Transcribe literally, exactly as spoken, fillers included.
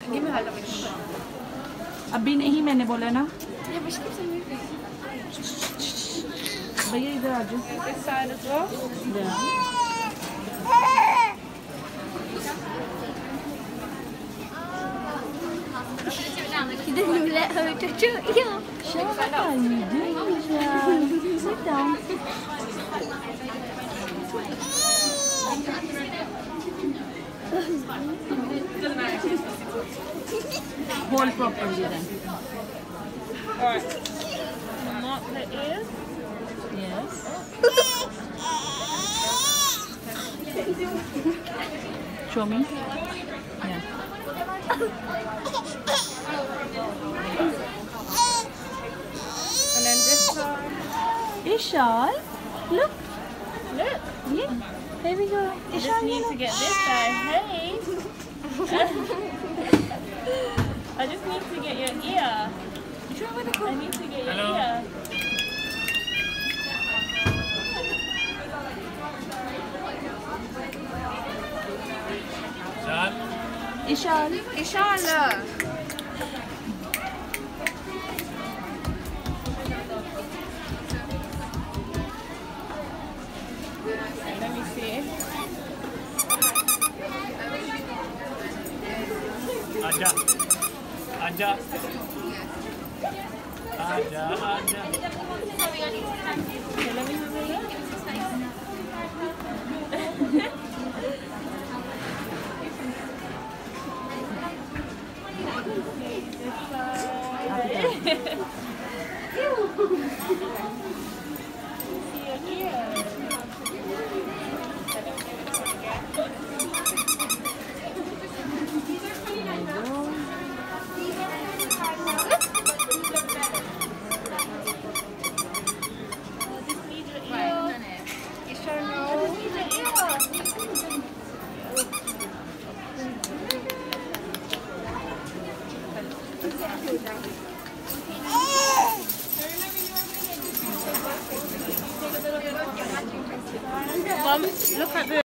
Give me hold of it. अभी नहीं मैंने बोला ना Yeah, but she keeps on moving. भैया इधर आ जाओ This side as well. You didn't let her touch your ear. What are you doing, Jan? Sit down. Hold properly then. Alright. Mark the ears. Yes. Show me. Yeah. And then this side. Ishal, look. Look. Yeah. Here we go. I just Ishal, need to get this side. Hey. I just need to get your ear. I need to get your Hello. ear. John? Ishal. Inshallah. Let me see. Aja. Aja. Aja, aja. Okay, let me have a look. Mom, look at this.